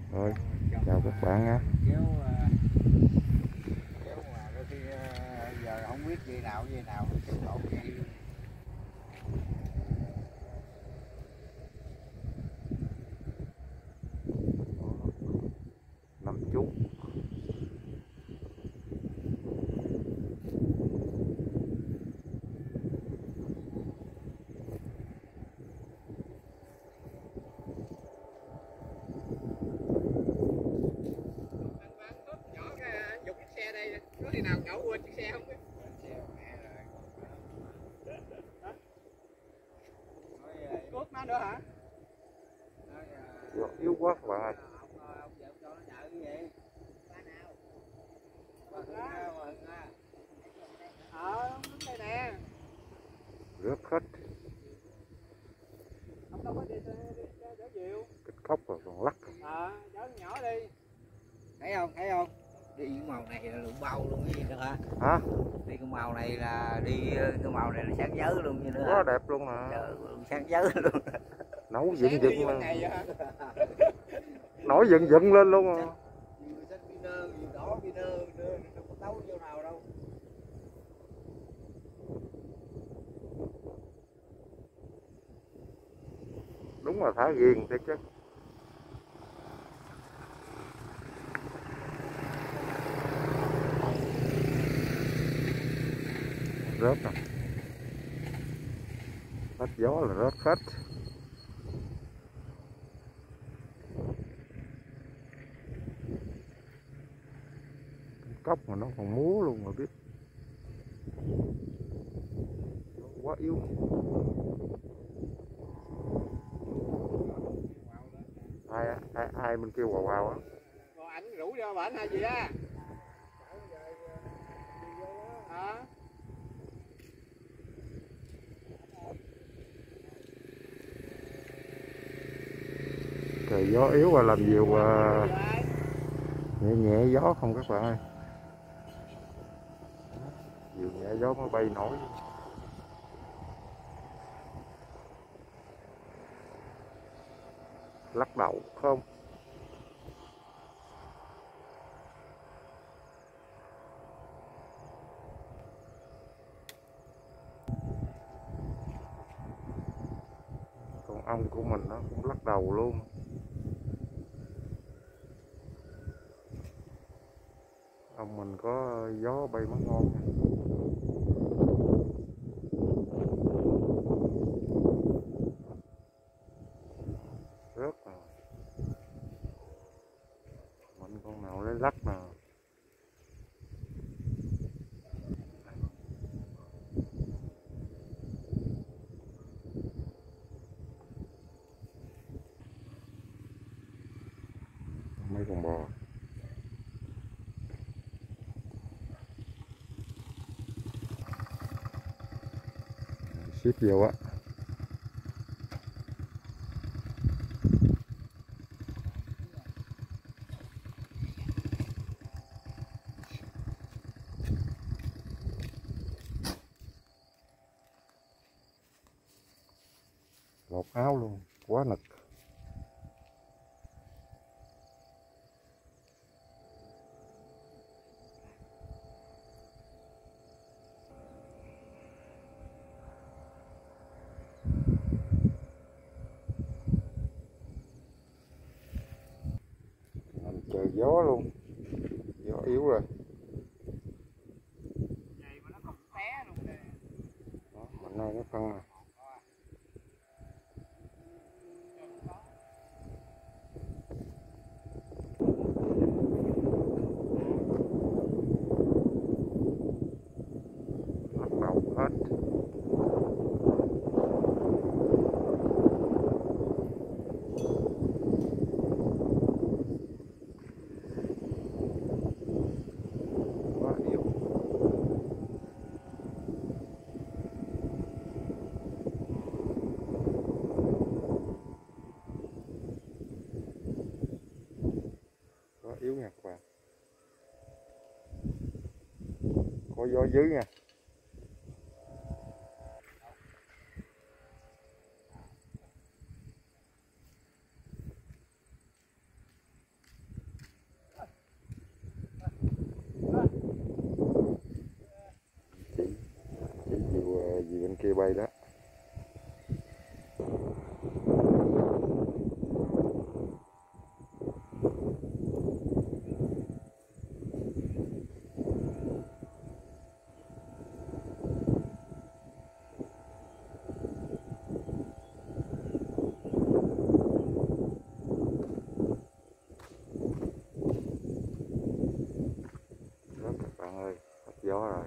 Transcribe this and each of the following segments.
Rồi, chào các bạn nha. Kéo mà đôi khi giờ không biết gì nào lộn gì. Năm chút. Dục chiếc xe đây, có khi nào nhổ quên chiếc xe không? Cốt nó nữa hả? Yếu quá các bạn ơi. Ông vợ cho nó nhờ cái gì? Ba nào? Đúng đây nè. Rớt hết. Ông đâu có đi chở diều. Kích cốc rồi còn lắc. Chở nhỏ đi. Thấy không? Đi cái màu này là lượng bao luôn cái gì nữa hả? Hả? Đi cái màu này là cái màu này là sáng giới luôn như nữa. Quá đẹp luôn à. Sáng giới luôn. Nấu dựng dựng luôn. Nổi dựng dựng lên luôn à. Đỏ piner đâu có tấu vô nào đâu. Đúng là thả ghiền thiệt chứ. Rớt nè. Hết gió là rớt hết. Cốc mà nó còn múa luôn mà biết. Quá yếu. Ai bên kia quào quào á. Rồi ảnh rủ cho bạn hay gì á? Hả? Trời gió yếu và làm nhiều nhẹ nhẹ gió không các bạn ơi. Nhiều nhẹ gió mới bay nổi. Lắc đầu không. Còn ong của mình nó cũng lắc đầu luôn. Ong mình có gió bay mất ngon nha. Rớt nè. Mình con nào lấy lắc nè. Mấy con bò. Ship vô á. Lột áo luôn, quá nực. Mình trời gió luôn. Gió yếu rồi. Vậy mà nó còn té luôn nè. Đó, mình nay nó phân nè. Lắc đầu hết. Quá yếu. Quá yếu nha các bạn. Có gió dưới nha. vậy đó. Rớt các bạn ơi, hết gió rồi,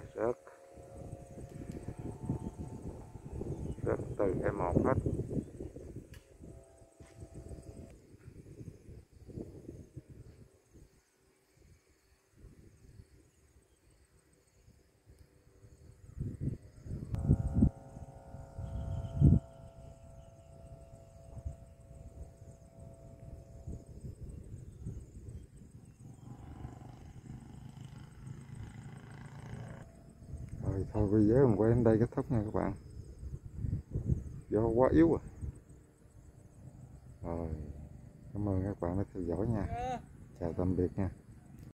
rớt từ cái một hết. Rồi thôi video mình quay đến đây kết thúc nha các bạn. Gió quá yếu à. Rồi, cảm ơn các bạn đã theo dõi nha. Chào tạm biệt nha.